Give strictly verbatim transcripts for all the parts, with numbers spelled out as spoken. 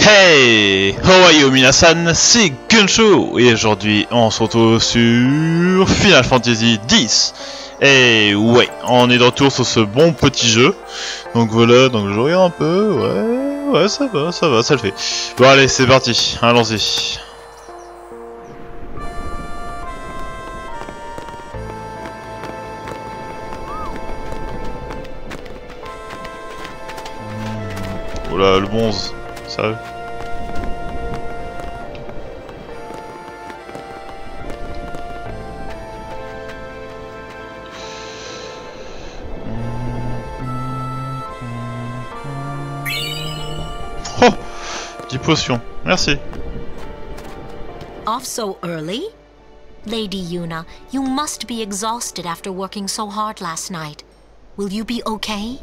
Hey! How are you, minasan? C'est Gunshow! Et aujourd'hui, on se retrouve sur Final Fantasy X. Et ouais, on est de retour sur ce bon petit jeu. Donc voilà, donc je regarde un peu, ouais, ouais, ça va, ça va, ça le fait. Bon allez, c'est parti, allons-y. Oh là, le bonze, sérieux. Oh, dix potions, merci. Off so early? Lady Yuna, you must be exhausted after working so hard last night. Will you be okay?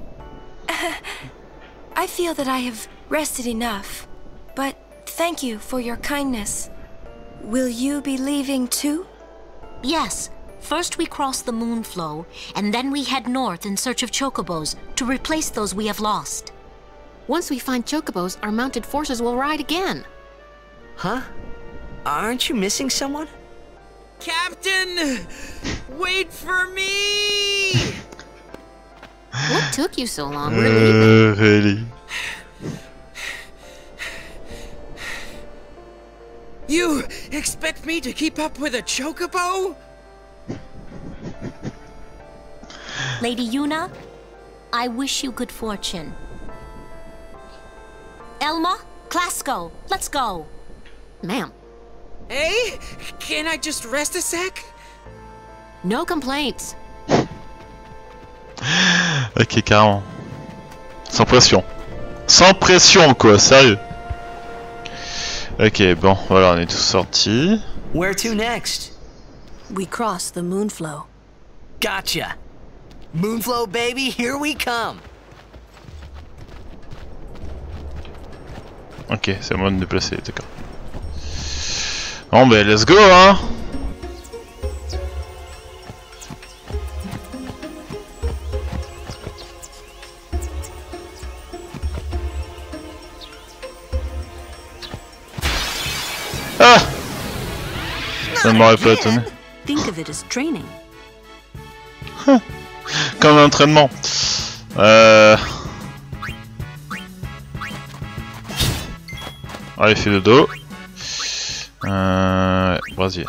I feel that I have rested enough, but thank you for your kindness. Will you be leaving too? Yes. First we cross the Moonflow, and then we head north in search of chocobos to replace those we have lost. Once we find chocobos, our mounted forces will ride again. Huh? Aren't you missing someone? Captain! Wait for me! What took you so long? We're leaving. Uh, really? You expect me to keep up with a chocobo? Lady Yuna, I wish you good fortune. Elma, Clasco, let's go. Ma'am, Hey, can I just rest a sec? no complaints. Ok, carrément. Sans pression. Sans pression, quoi, sérieux. Ok, bon, voilà, on est tous sortis. Where to next? We cross the Moonflow. Gotcha. Moonflow, baby, here we come. Ok, c'est à moi de me déplacer, d'accord. Bon, ben, let's go, hein. Ah! Ça ne m'aurait pas étonné. Think of it as training. Comme un entraînement. Euh... Allez, fais le dos. Euh... Brasier.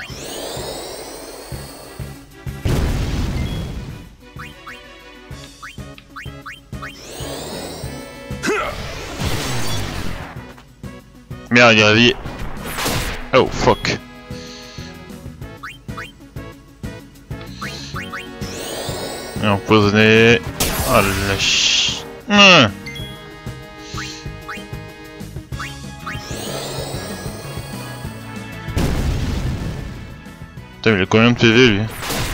Merde, il est réveillé. Oh, fuck. Et empoisonné. Oh la ch... Mmh. Putain, mais il a combien de P V lui?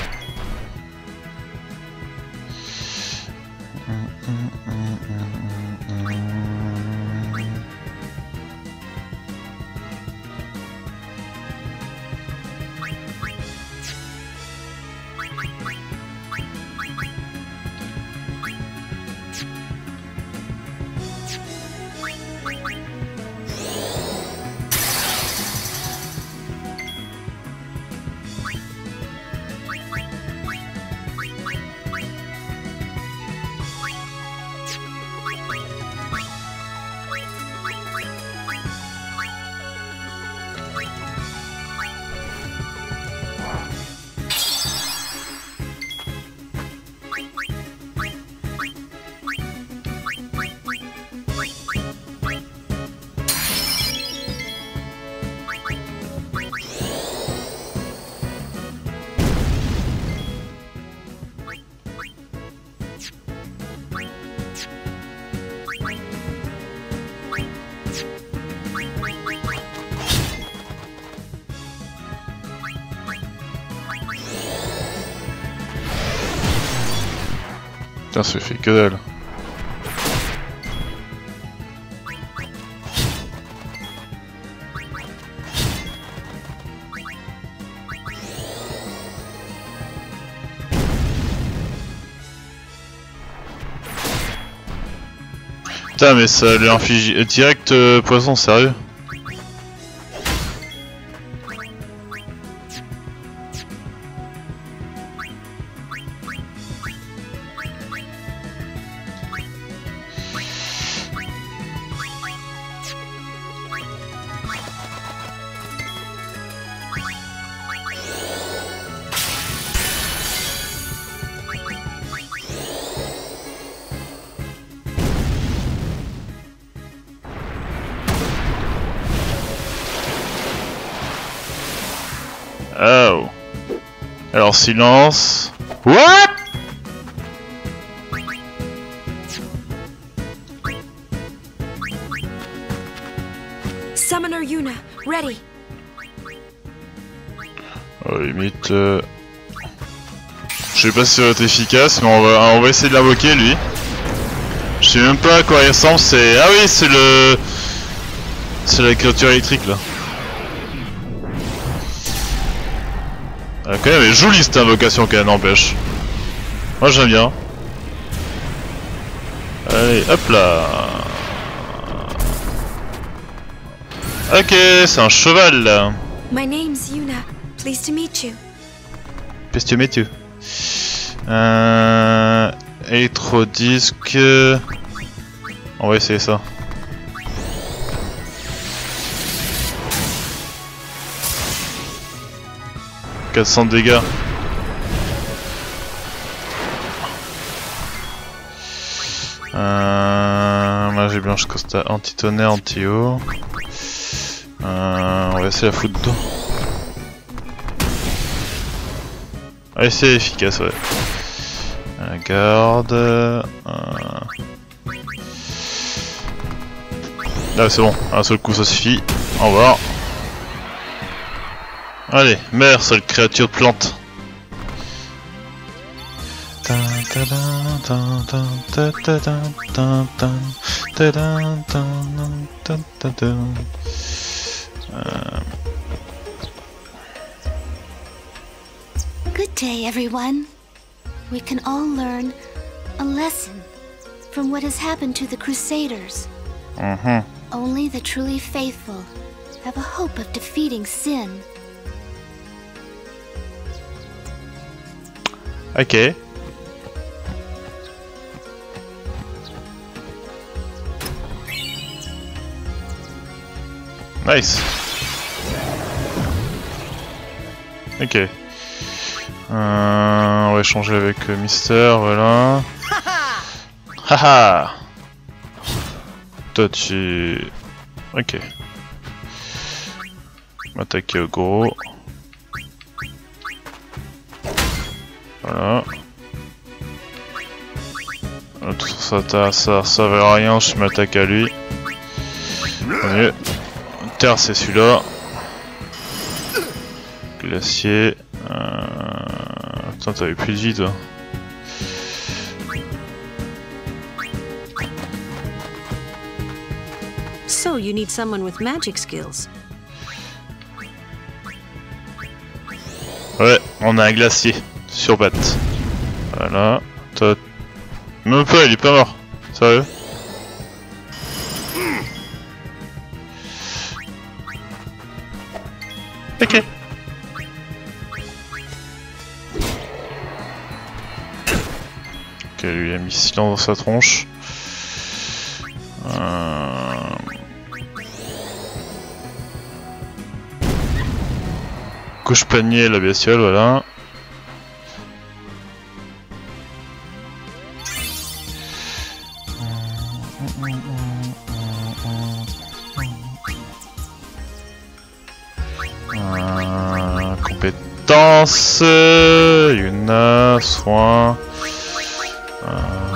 Putain, ça fait que dalle. Putain, mais ça lui inflige direct euh, poison, sérieux? Oh. Alors silence. What? Summoner Yuna, ready. Oh, limite. Euh... Je sais pas si ça va être efficace, mais on va, on va essayer de l'invoquer lui. Je sais même pas à quoi il ressemble. C'est ah oui, c'est le, c'est la créature électrique là. Ah, quand même, elle est jolie cette invocation qu'elle n'empêche. Moi j'aime bien. Allez, hop là. Ok, c'est un cheval là. My name's Yuna. Pleased to meet you. Pleased to meet you. Euh... Électrodisque. On va essayer ça. quatre cents de dégâts. Euh... Magie blanche costa anti-tonnerre, anti-eau. Euh... On va essayer la foutre d'eau. Allez, c'est efficace, ouais. Euh, garde. Euh... Ah, c'est bon, un seul coup ça suffit. Au revoir. Allez, meurs, seule créature de plante. Euh... Good day, everyone. We can all learn a lesson from what has happened to the Crusaders. Mm-hmm. Only the truly faithful have a hope of defeating sin. Ok. Nice. Ok. Euh, on va échanger avec euh, Mister, voilà. Haha. Toi tu... Ok. M'attaquer au gros. Voilà. Tout ça, ça, ça servait à rien, je m'attaque à lui. Mieux. Terre, c'est celui-là. Glacier. Euh... Putain, t'avais plus de vie, toi. So you need someone with magic skills. Ouais, on a un glacier sur batte. Voilà. Toi... Même pas, il est pas mort. Sérieux? Ok. Ok, lui il a mis silence dans sa tronche. Euh... Couche panier la bestiole, voilà. Euh, compétences, Yuna, soin. Euh,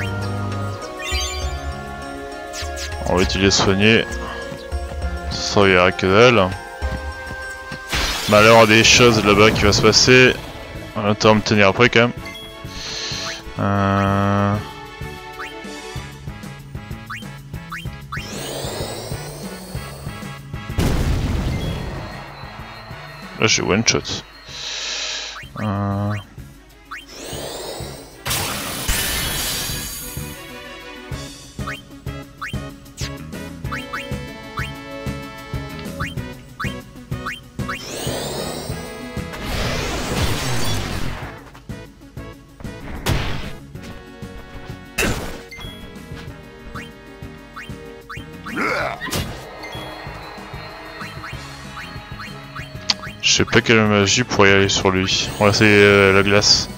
on va utiliser soigner. Ça servira que dalle. Malheur des choses là-bas qui va se passer. On va attendre de me tenir après quand même. Euh... Là j'ai one shot. Euh... sais pas quelle magie pourrait y aller sur lui. On va essayer euh, la glace.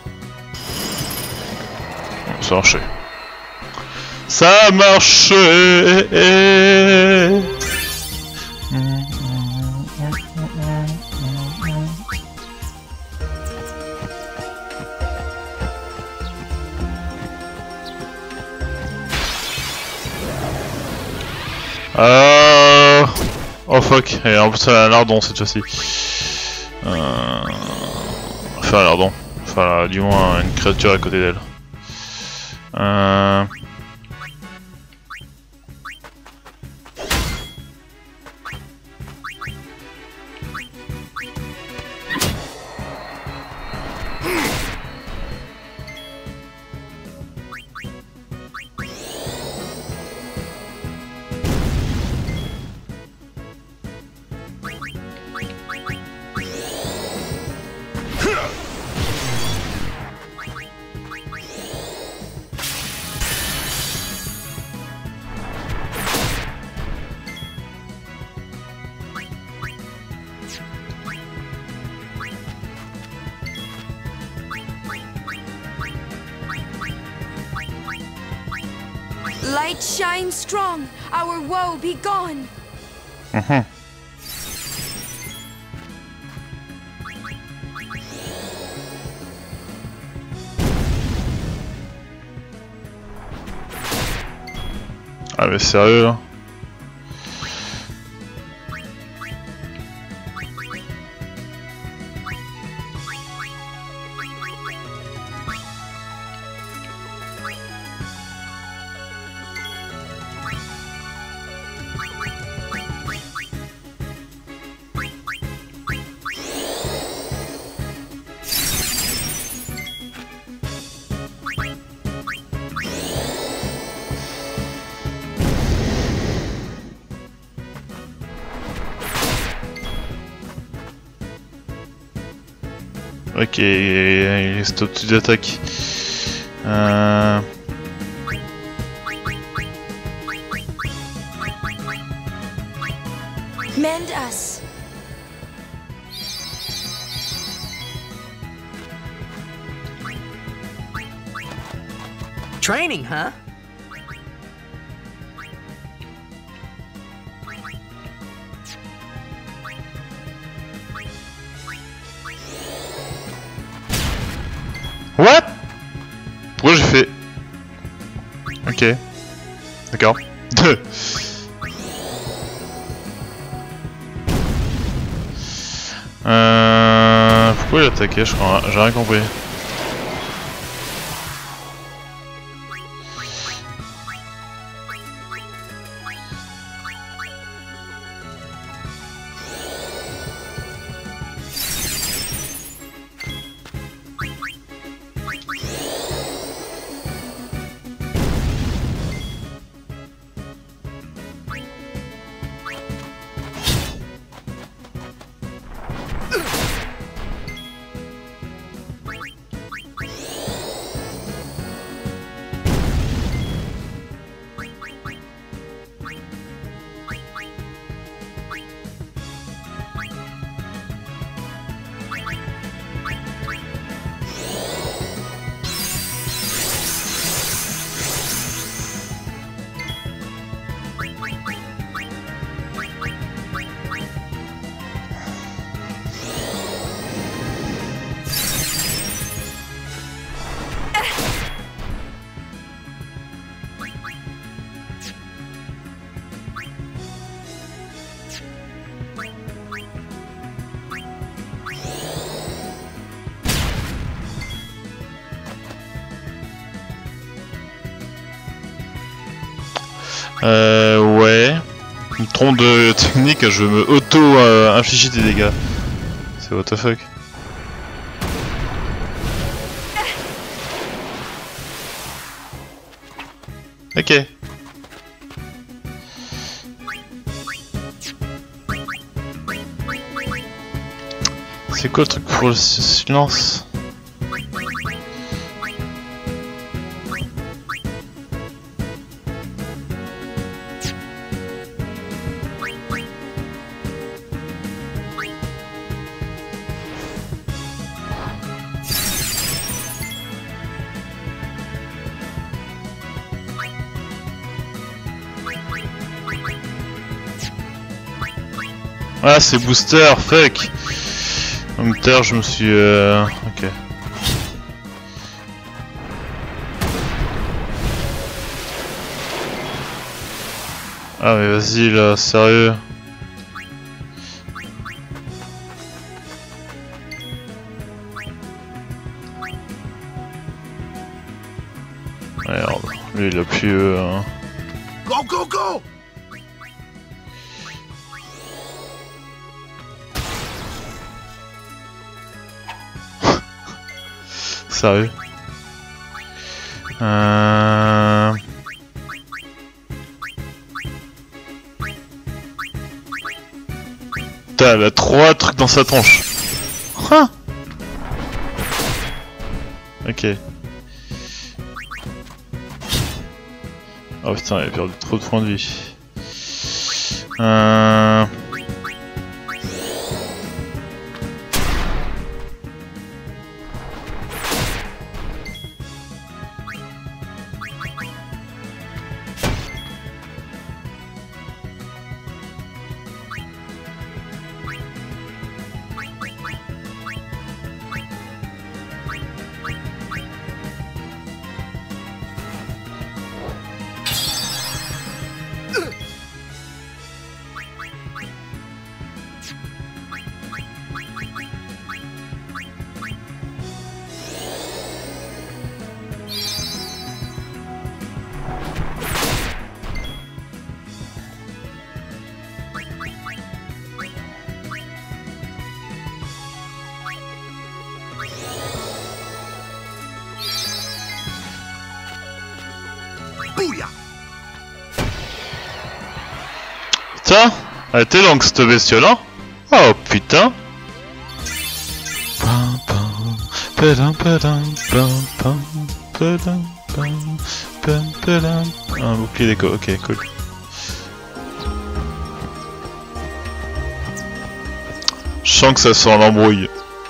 Ça a marché. Ça a marché. Euh... Oh fuck, et en plus elle a un lardon cette fois-ci. Euh... Enfin un lardon. Enfin du moins une créature à côté d'elle. Euh... Light shine strong, our woe be gone. Mhm. Ah mais sérieux là? Ok, il reste au-dessus d'attaque. Euh... Mend us. Training, huh? What? Pourquoi j'ai fait? Ok. D'accord. euh... Pourquoi il attaquait, je crois? J'ai rien compris. Euh, ouais. Une trompe de technique, je me auto-infliger des dégâts. C'est what the fuck. Ok. C'est quoi le truc pour le silence? Ah, c'est booster, fuck. Comme terre, je me suis... Euh... Ok. Ah mais vas-y là, sérieux. Merde, lui il a plus... Euh... Go, go, go! Sérieux. Euh... Putain, elle a trois trucs dans sa tronche. Hein? Ok. Oh putain, elle a perdu trop de points de vie. Euh... Putain, elle était longue cette bestiole, hein? Oh putain! Un bouclier d'écho, ok, cool. Je sens que ça sent l'embrouille.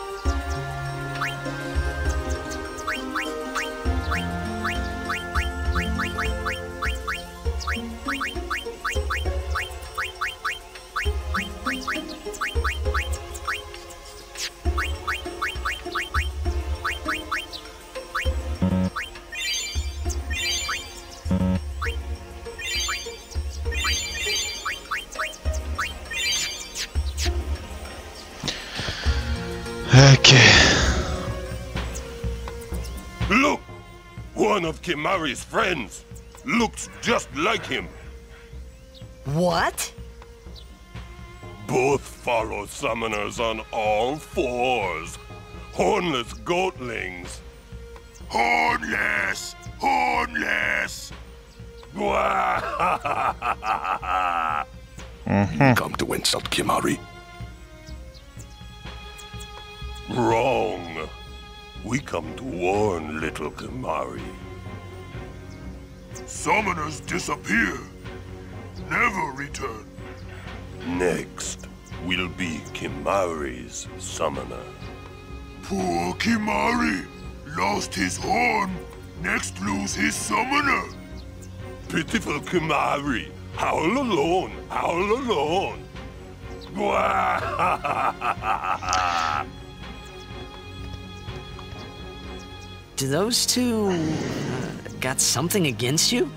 Okay. Look! One of Kimari's friends looks just like him. What? Both follow summoners on all fours. Hornless goatlings. Hornless! Hornless! Mm-hmm. Come to insult Kimari. Wrong. We come to warn little Kimari. Summoners disappear, never return. Next will be Kimari's summoner. Poor Kimari lost his horn, next lose his summoner. Pitiful Kimari, howl alone, howl alone. Do those two uh, got something against you?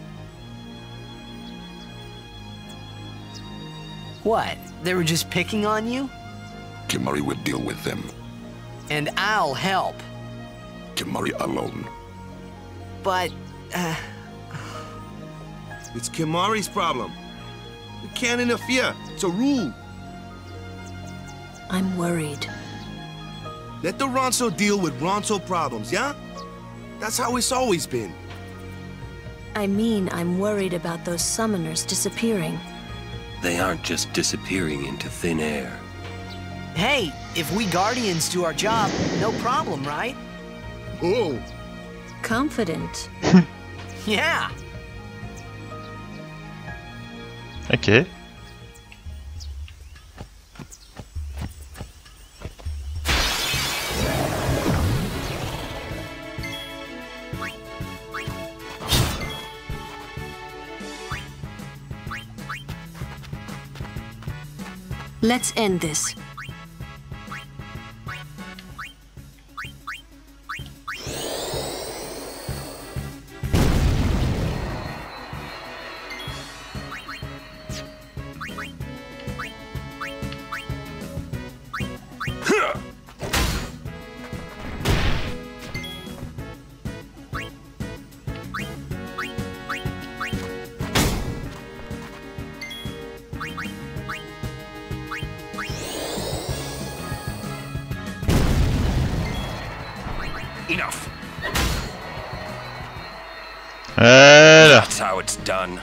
What? They were just picking on you? Kimari will deal with them. And I'll help. Kimari alone. But, uh... It's Kimari's problem. We can't interfere. It's a rule. I'm worried. Let the Ronso deal with Ronso problems, yeah? That's how it's always been. I mean, I'm worried about those summoners disappearing. They aren't just disappearing into thin air. Hey, if we Guardians do our job, no problem, right? Oh. Confident. Yeah. Okay. Let's end this. Enough. Voilà. That's how it's done.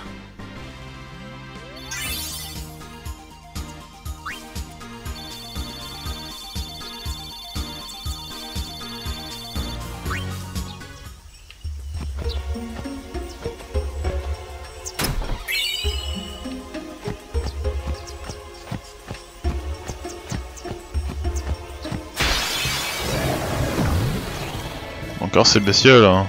Encore ces bestioles hein.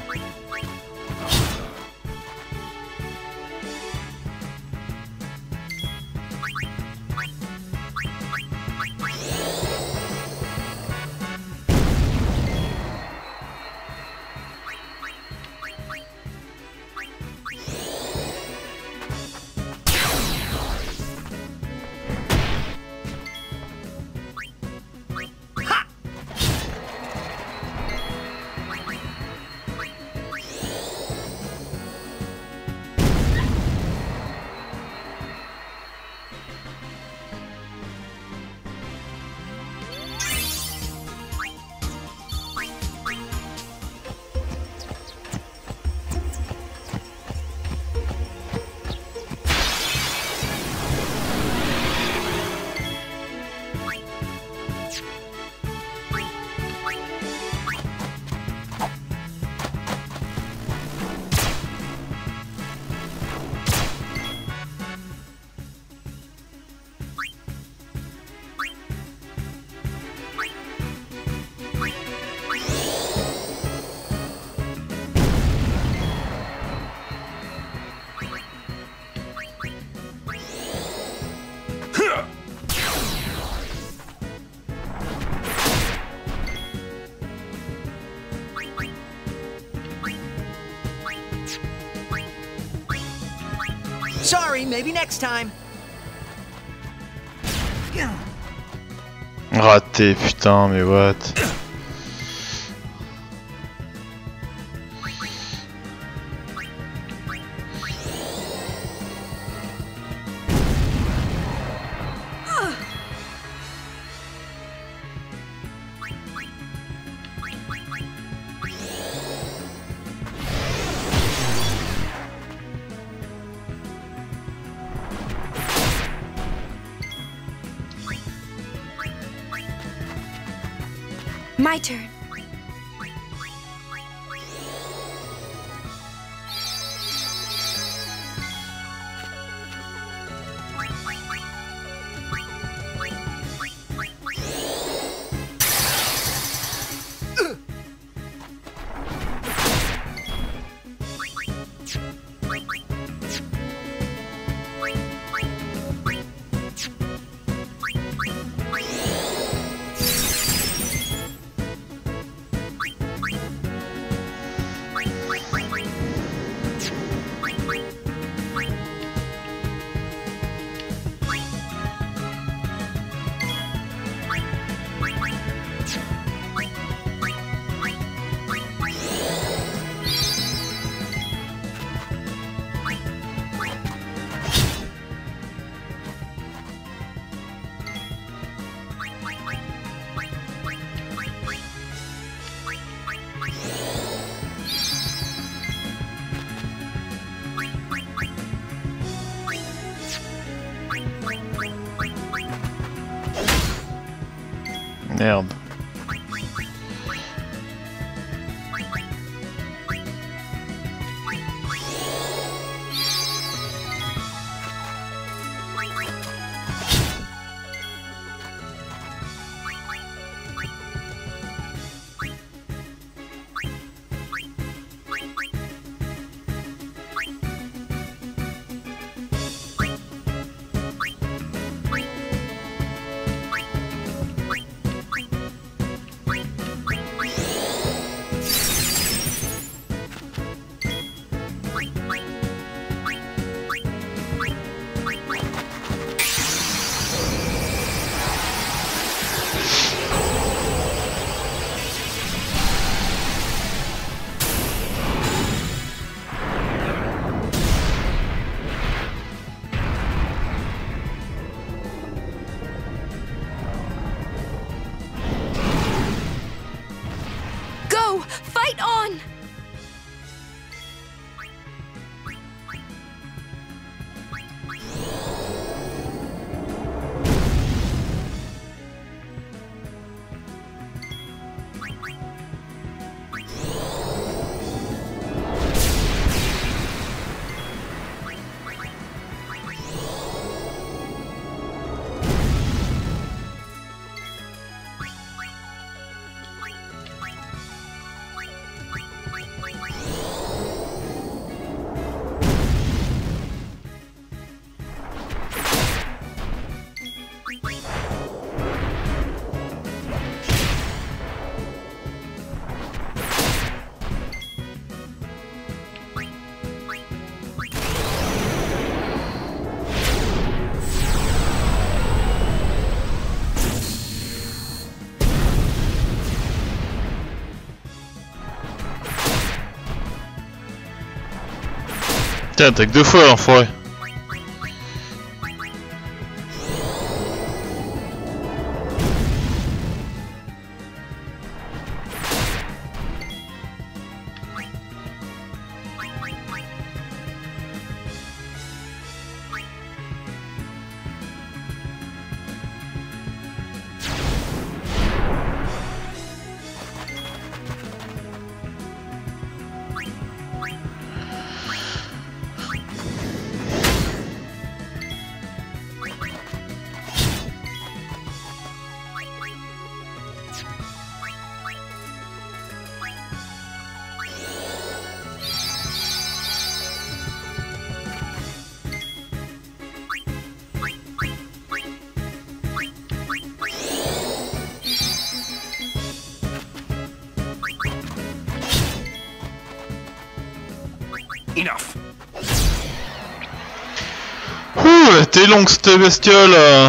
Sorry, maybe next time. Raté, putain, mais what? My turn. Merde. Tiens, attaque deux fois l'enfoiré. Enough. Ouh, elle était longue cette bestiole. euh.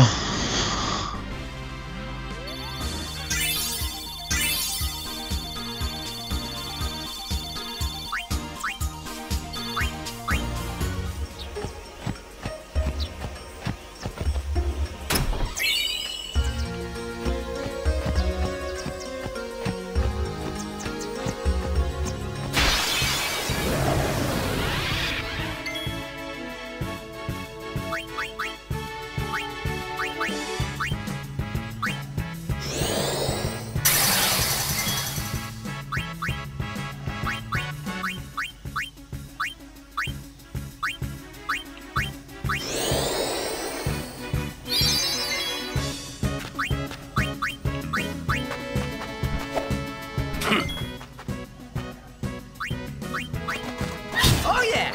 Oh yeah!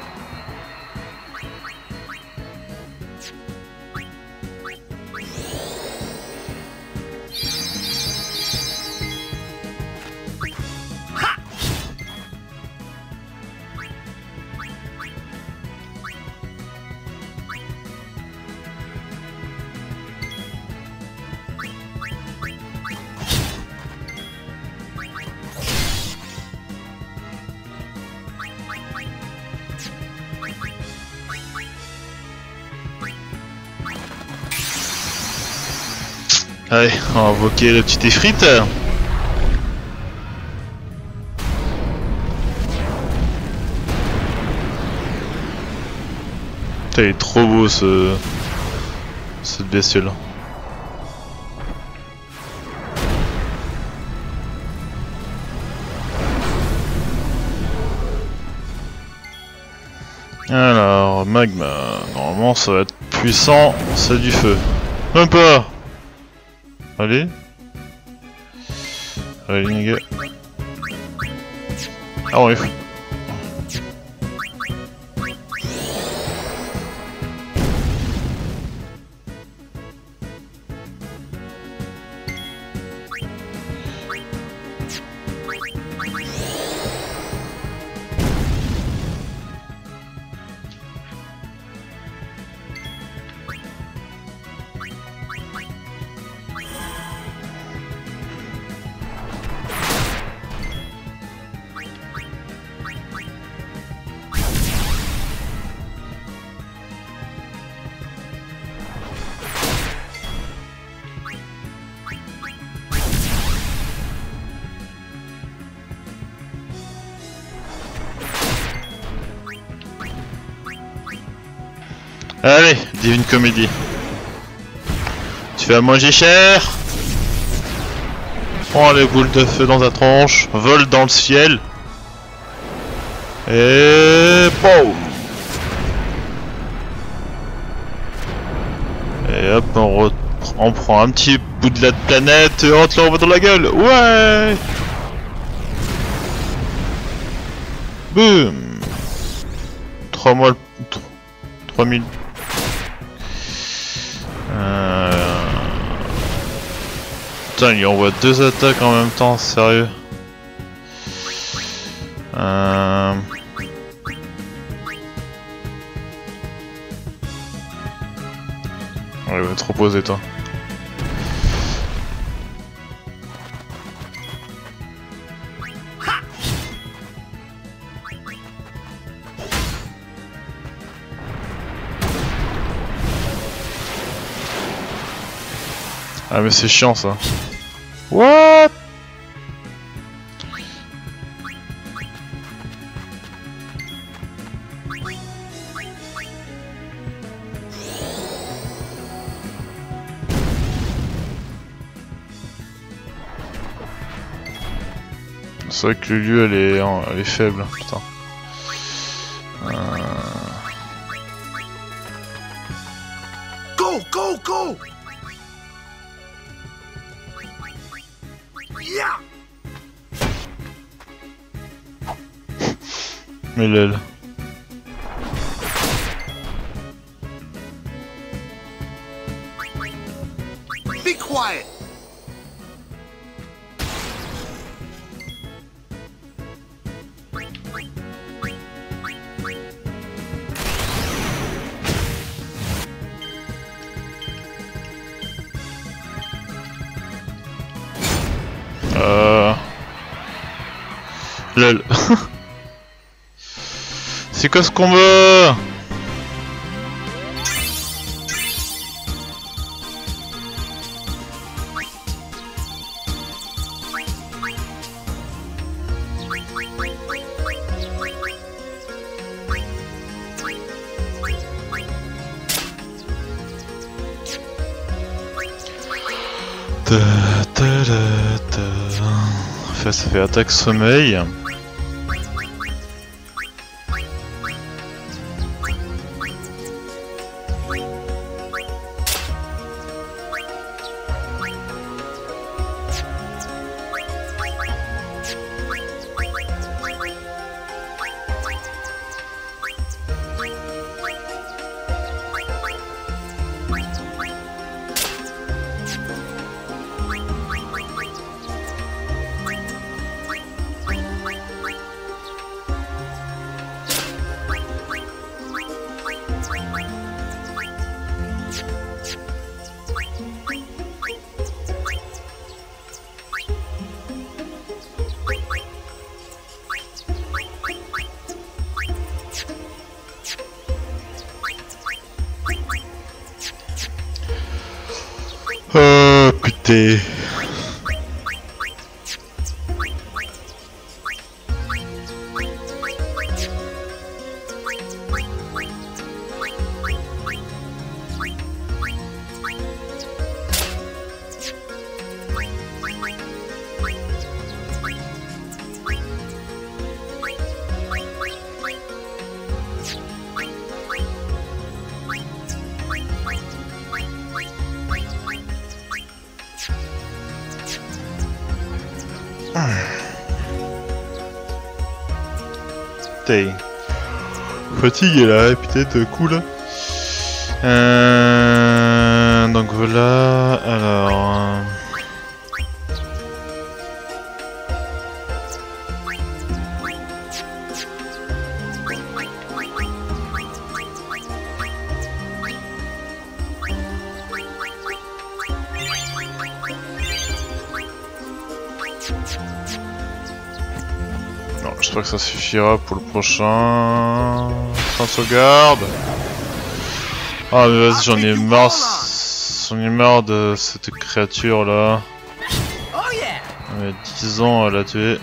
Allez, on va invoquer le petit effrite. Putain, il est trop beau ce... cette bestiole. Alors, magma, normalement ça va être puissant, c'est du feu. Même pas. Allez. Allez les gars. Ah ouais. Allez, Divine Comédie. Tu vas manger cher. Prends les boules de feu dans ta tronche. Vole dans le ciel. Et boum. Et hop, on, re... on prend un petit bout de la planète et on te l'envoie dans la gueule. Ouais. Boum. trois mois... trois mille... Euh... Putain, il lui envoie deux attaques en même temps, sérieux. Euh... Ouais, va te reposer toi. Ah mais c'est chiant ça. What? C'est vrai que le lieu elle est, elle est faible, putain. Euh... Go, go, go! Yeah! Mais l'aile. Be quiet! Euh... Lol. C'est quoi ce combat? Ta ta ta ta. Enfin, ça fait attaque sommeil. Oh putain. Putain. Fatigué là, peut-être cool. Euh, donc voilà, alors... Non, j'espère que ça suffira pour le prochain. Sans sauvegarde. Ah mais vas-y, j'en ai marre. J'en ai marre de cette créature là. Il y a dix ans à la tuer.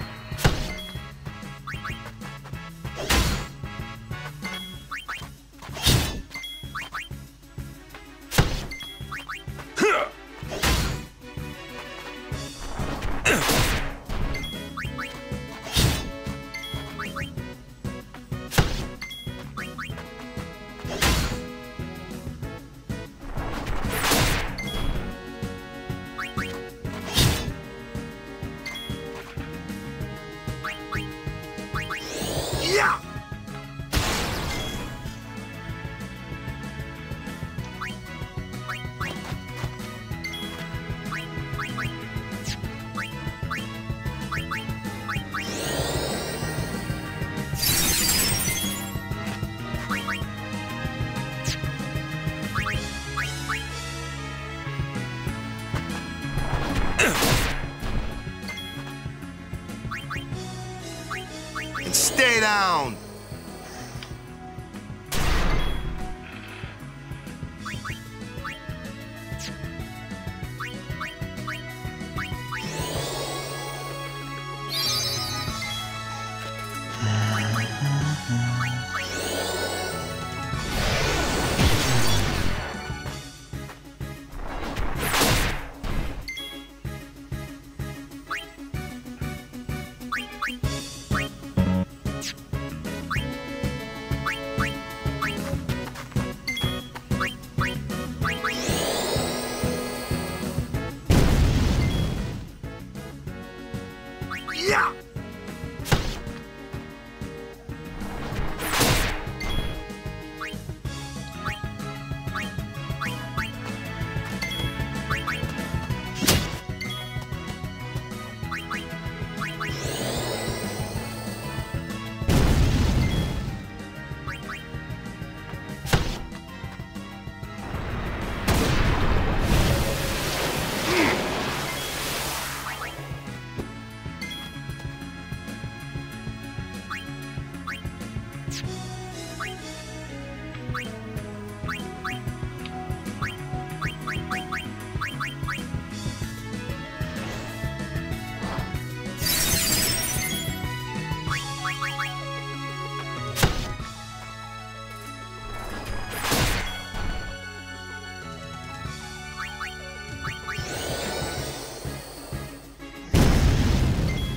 Stay down!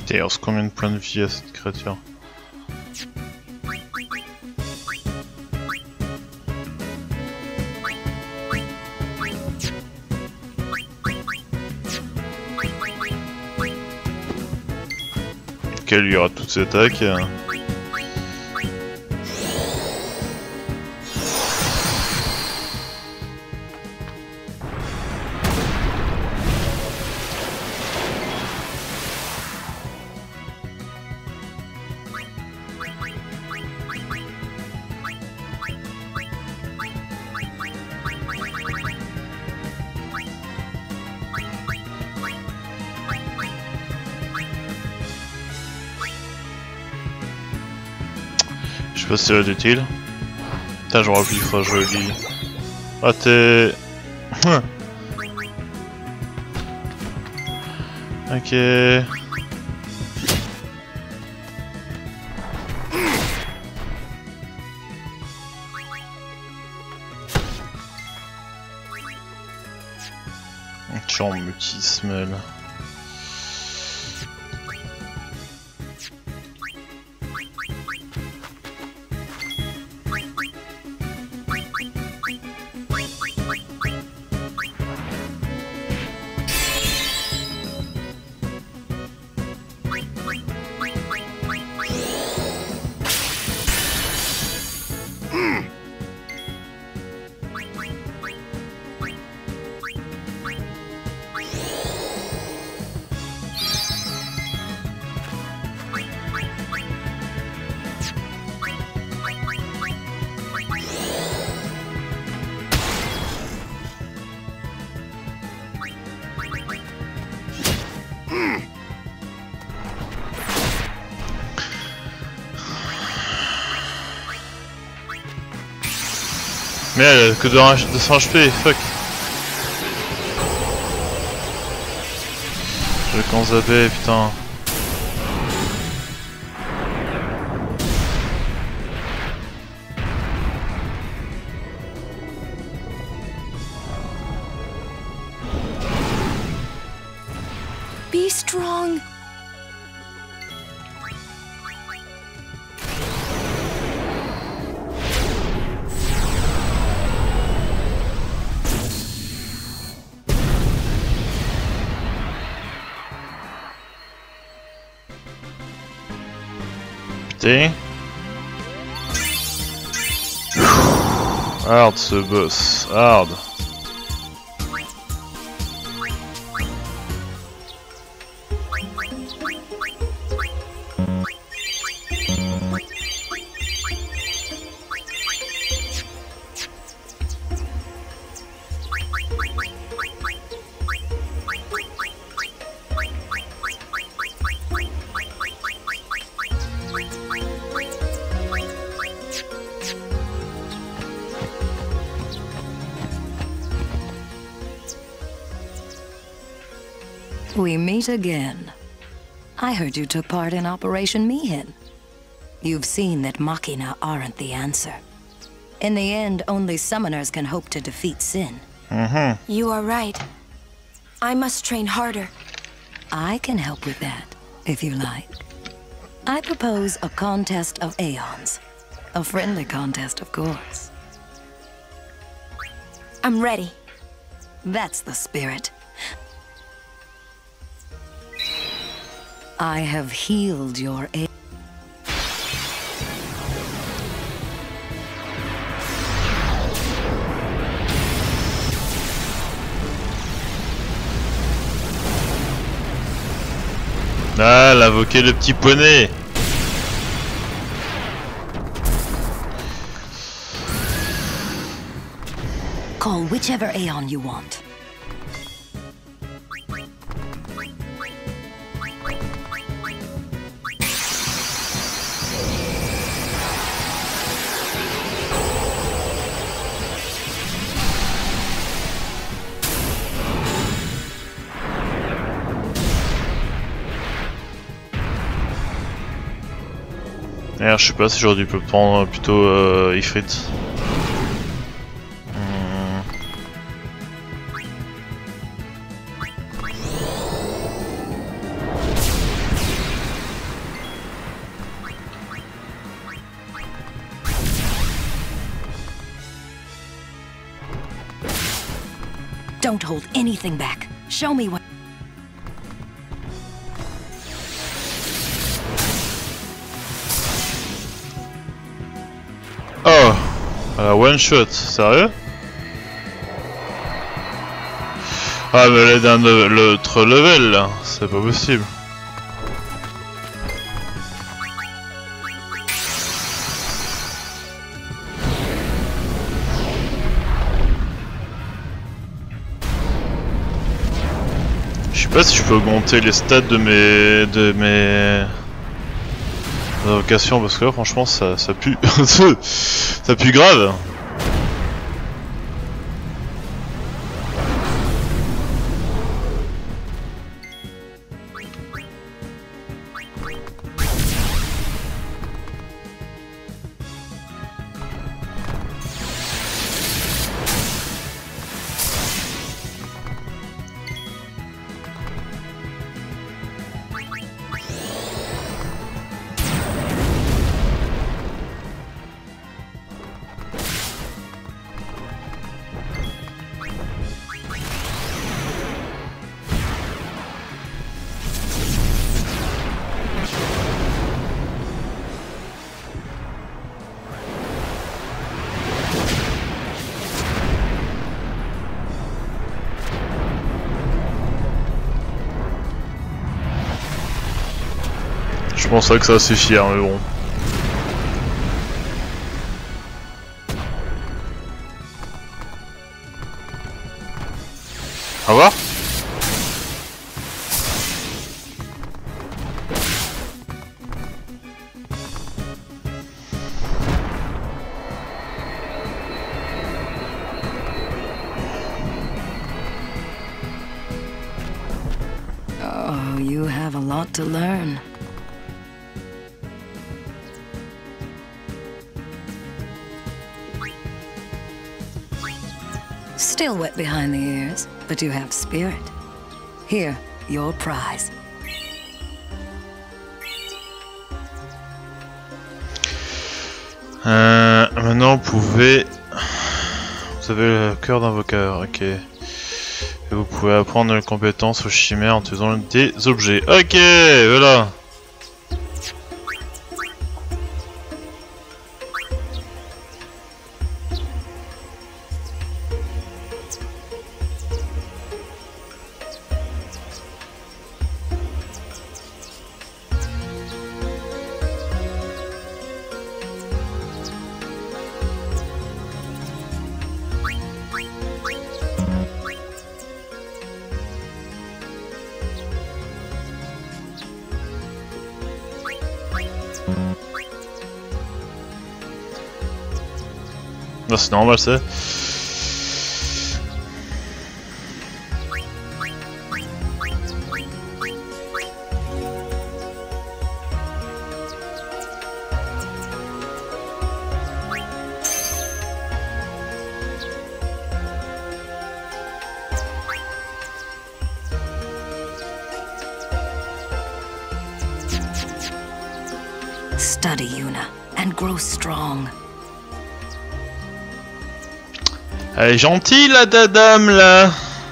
Putain, il reste combien de points de vie à cette créature? Quelle lui aura toutes ses attaques. Je sais pas si ça va être utile. Putain, j'aurais oublié, faut que je le lis. Ah, t'es. Ok. Je suis en mutisme là. Mais elle a que deux cents H P, fuck. Je vais zapper, putain. Be strong. Putain. Hard ce boss, hard. We meet again. I heard you took part in Operation Mihin. You've seen that Machina aren't the answer. In the end, only summoners can hope to defeat Sin. Mm-hmm. You are right. I must train harder. I can help with that, if you like. I propose a contest of Aeons. A friendly contest, of course. I'm ready. That's the spirit. I have healed your A. Ah, elle a invoqué le petit poney. Call whichever Aeon you want. Merde, je sais pas si j'aurais dû prendre plutôt euh, Ifrit. Hmm. Don't hold anything back. Show me what... Oh, euh, one shot, sérieux? Ah mais elle est d'un l'autre level là, c'est pas possible. Je sais pas si je peux augmenter les stats de mes de mes invocations parce que là franchement ça ça pue ça pue grave. Je penserais que ça va suffire, mais bon. Au revoir. Oh, you have a lot to learn. Still wet behind the ears, but you have spirit. Here, your prize. Euh, maintenant, vous pouvez... Vous avez le cœur d'invoqueur, ok. Et vous pouvez apprendre les compétences aux chimères en utilisant des objets. Ok, voilà. Non, c'est normal, c'est. Study, Yuna, and grow strong. Elle est gentille la dame là.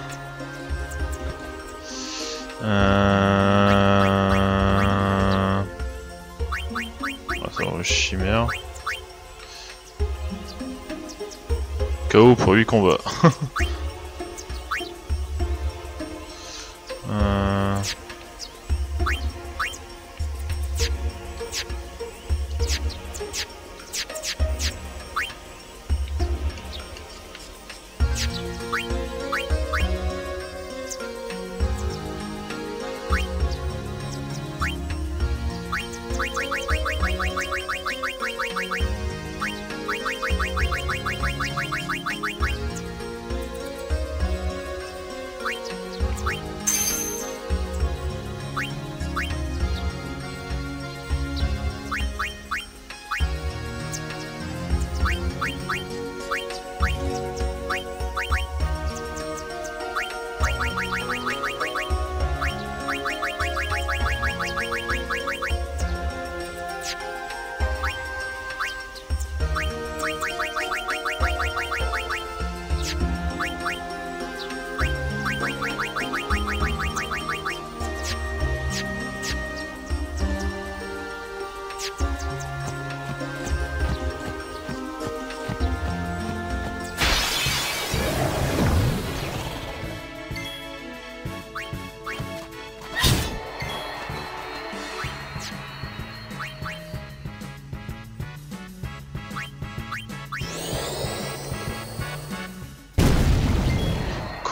Euh... On va faire le chimère. K O pour huit combats. euh...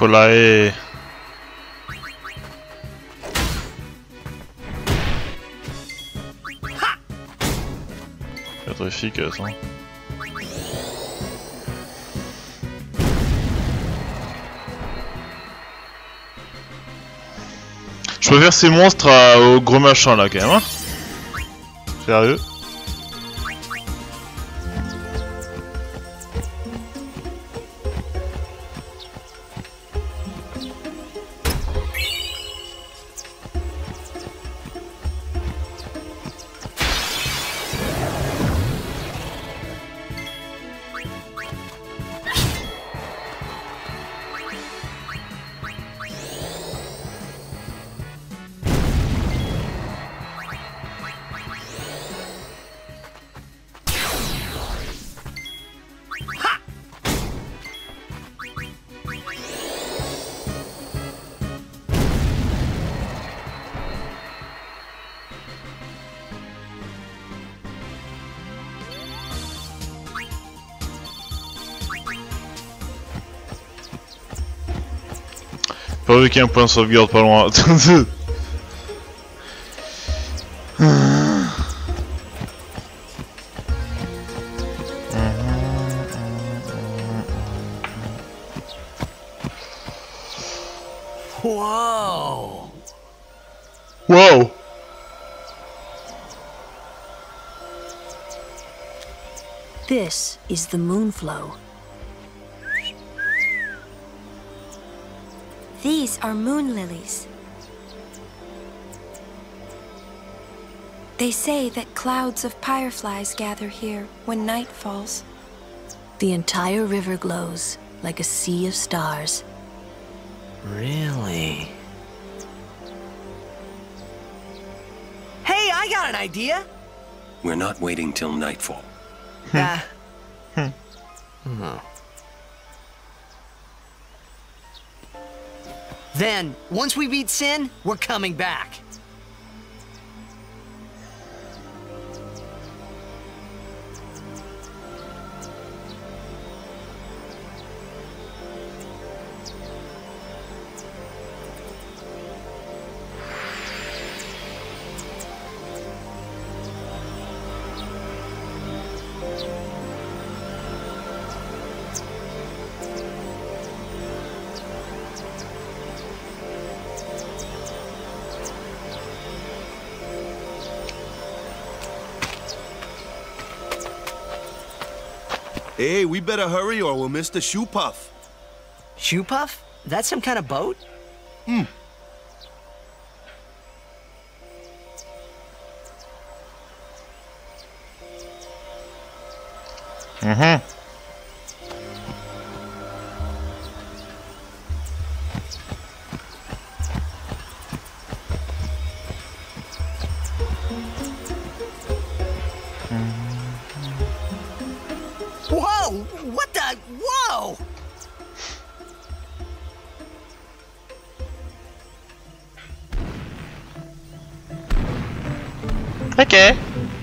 Nikolai. Être efficace, hein. Je préfère ces monstres à, aux gros machins là quand même, hein. Sérieux. Pas vu qu'il y a un point de sauvegarde pas loin. Whoa! Whoa! This is the Moonflow. These are moon lilies. They say that clouds of fireflies gather here when night falls. The entire river glows like a sea of stars. Really? Hey, I got an idea! We're not waiting till nightfall. Ah. Hmm. Huh. Then, once we beat Sin, we're coming back. Hey, we better hurry or we'll miss the Shoe Puff. Shoe Puff? That's some kind of boat? Hmm. Mm-hmm. Whoa! What the? Whoa! Okay.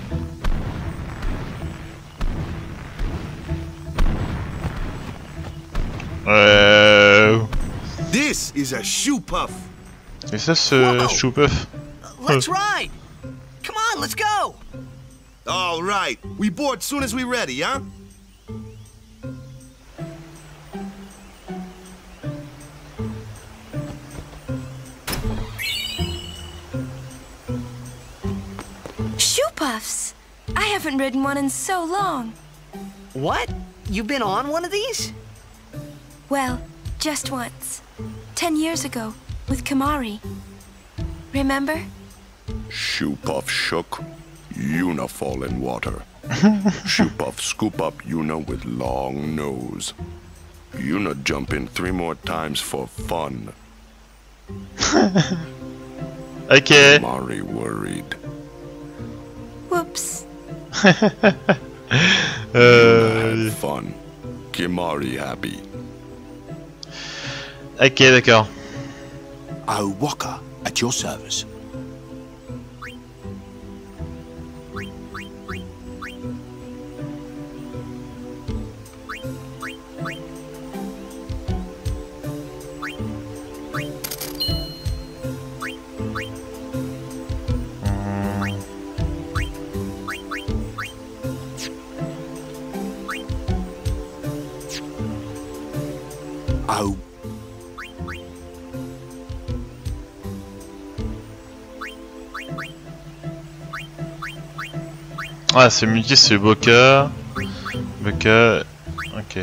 Euh... This is a Shoe Puff. Et ça, ce Shoe Puff. Let's ride! Come on, let's go! All right. We board soon as we ready, huh? Shoe Puffs! I haven't ridden one in so long. What? You've been on one of these? Well, just once. Ten years ago, with Kimahri. Remember? Shoe Puff shook, Yuna fall in water. Shoe Puff scoop up Yuna with long nose. Yuna jump in three more times for fun. Okay. Kimahri worried. Whoops. Yuna had fun. Kimahri happy. Ok, d'accord. Oh, Wakka, at your service. Oh. Ah, c'est Mickey, c'est Boca. Boca. Ok.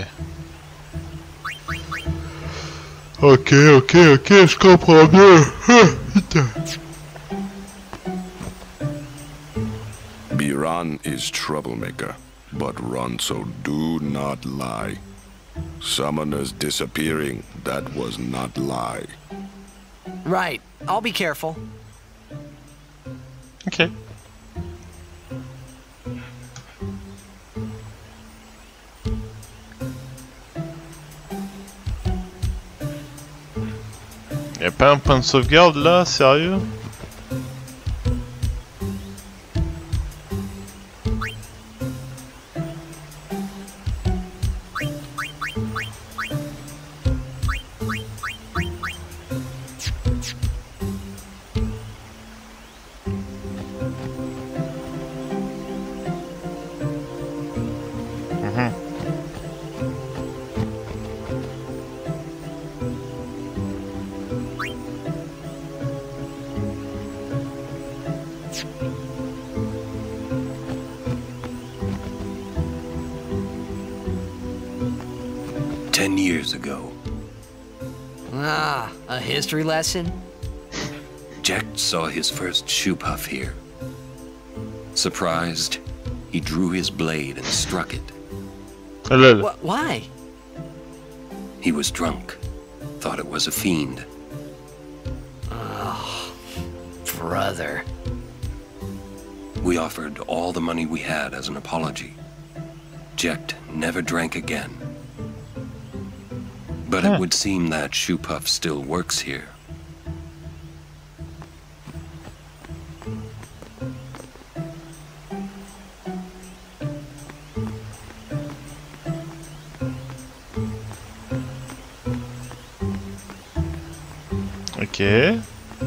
Ok, ok, ok, je comprends bien. Ah, putain. Biran is troublemaker, but Ronso do not lie. Summoners disappearing, that was not lie. Right. I'll be careful. Ok. Y'a pas un point de sauvegarde là, sérieux? Ten years ago. Ah, a history lesson? Jecht saw his first shoe puff here. Surprised, he drew his blade and struck it. Wh why? He was drunk. Thought it was a fiend. Oh, brother. We offered all the money we had as an apology. Jecht never drank again. But huh. It would seem that Shoe Puff still works here. Ok.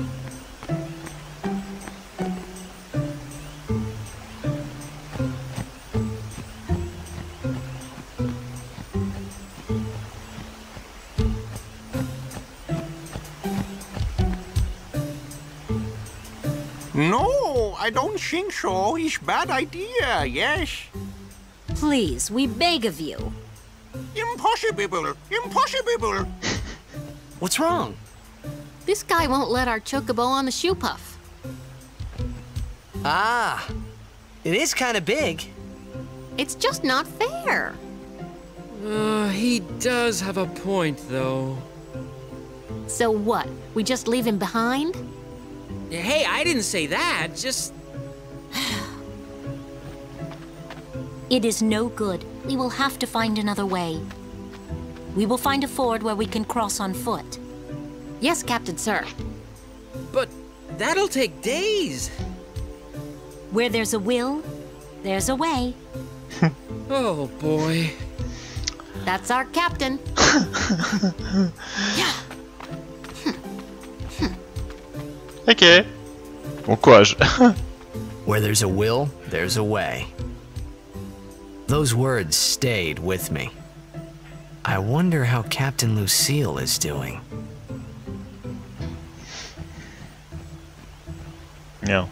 No, I don't think so. It's a bad idea, yes. Please, we beg of you. Impossible! Impossible! What's wrong? This guy won't let our chocobo on the shoe puff. Ah, it is kind of big. It's just not fair. Uh, he does have a point, though. So what? We just leave him behind? Hey, I didn't say that, just... It is no good. We will have to find another way. We will find a ford where we can cross on foot. Yes, Captain Sir. But that'll take days. Where there's a will, there's a way. Oh, boy. That's our captain. Yeah. Ok. Bon courage. Where there's a will, there's a way. Those words stayed with me. I wonder how Captain Lucille is doing. Yeah.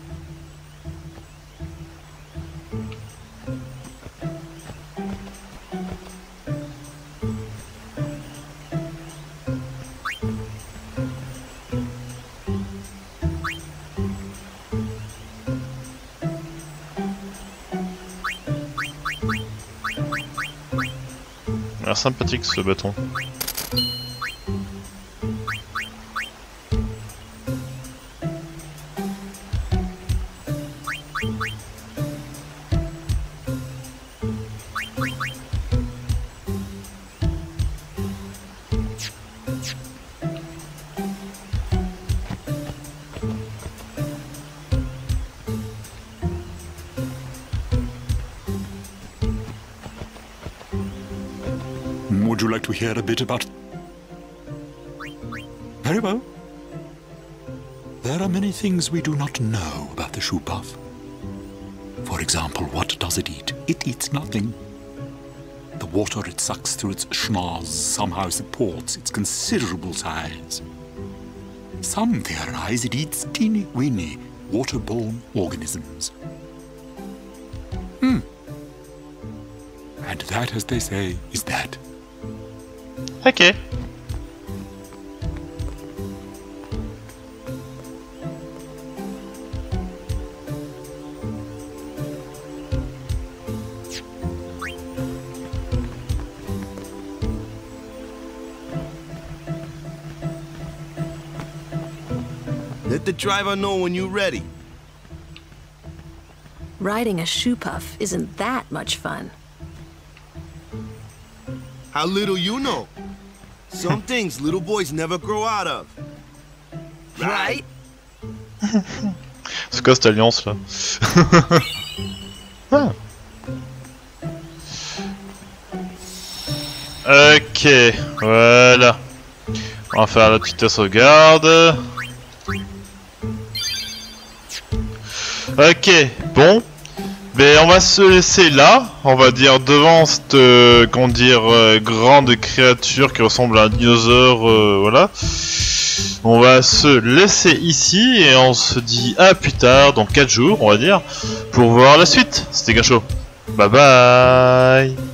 Il a l'air sympathique ce bâton. Would you like to hear a bit about... Very well. There are many things we do not know about the shoe puff. For example, what does it eat? It eats nothing. The water it sucks through its schnoz somehow supports its considerable size. Some theorize it eats teeny-weeny waterborne organisms. Hmm. And that, as they say, is that. Ok. Let the driver know when you're ready. Riding a shoe puff isn't that much fun. How little you know. Some things little boys never grow out of. Right? C'est quoi cette alliance là? Ah. Ok, voilà. On va faire la petite sauvegarde. Ok, bon. Mais on va se laisser là, on va dire devant cette, euh, comment dire, euh, grande créature qui ressemble à un dinosaure, euh, voilà. On va se laisser ici et on se dit à plus tard, dans quatre jours, on va dire, pour voir la suite. C'était Gacho. Bye bye.